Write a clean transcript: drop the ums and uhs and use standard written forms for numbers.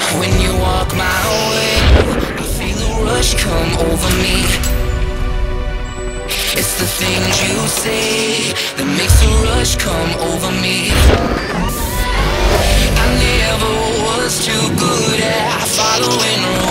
When you walk my way, I feel a rush come over me. It's the things you say that makes a rush come over me. I never was too good at following rules.